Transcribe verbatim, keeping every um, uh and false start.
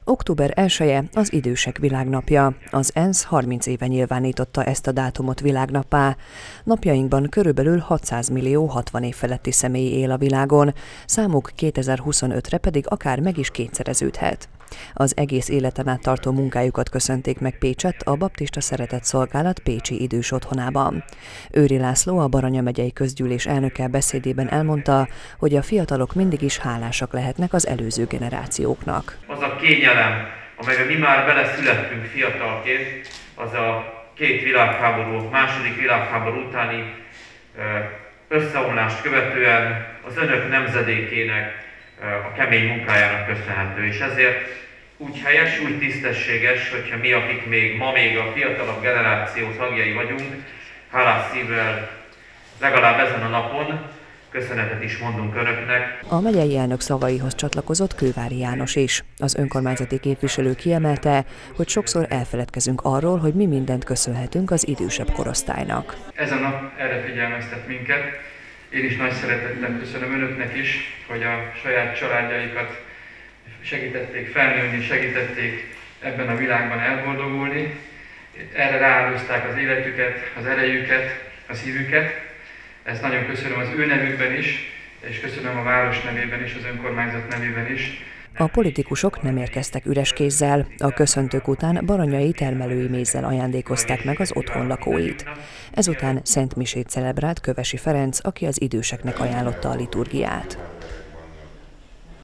október elseje az Idősek Világnapja. Az ENSZ harminc éve nyilvánította ezt a dátumot világnappá. Napjainkban körülbelül hatszáz millió hatvan év feletti személy él a világon, számuk kétezer-huszonötre pedig akár meg is kétszereződhet. Az egész életen át tartó munkájukat köszönték meg Pécsett a Baptista Szeretett Szolgálat pécsi idős otthonában. Őri László, a Baranya megyei közgyűlés elnöke beszédében elmondta, hogy a fiatalok mindig is hálásak lehetnek az előző generációknak. Az a kényelem, amelyben mi már beleszülettünk fiatalként, az a két világháború, második világháború utáni összeomlást követően az önök nemzedékének a kemény munkájának köszönhető, és ezért úgy helyes, úgy tisztességes, hogyha mi, akik még ma még a fiatalabb generáció tagjai vagyunk, hálás szívvel legalább ezen a napon köszönetet is mondunk önöknek. A megyei elnök szavaihoz csatlakozott Kővári János is. Az önkormányzati képviselő kiemelte, hogy sokszor elfeledkezünk arról, hogy mi mindent köszönhetünk az idősebb korosztálynak. Ez a nap erre figyelmeztet minket. Én is nagy szeretettel köszönöm önöknek is, hogy a saját családjaikat segítették felnőni, segítették ebben a világban elboldogulni. Erre rááldozták az életüket, az erejüket, a szívüket. Ezt nagyon köszönöm az ő nevükben is, és köszönöm a város nevében is, az önkormányzat nevében is. A politikusok nem érkeztek üres kézzel, a köszöntők után baranyai termelői mézzel ajándékozták meg az otthon lakóit. Ezután szentmisét celebrált Kövesi Ferenc, aki az időseknek ajánlotta a liturgiát.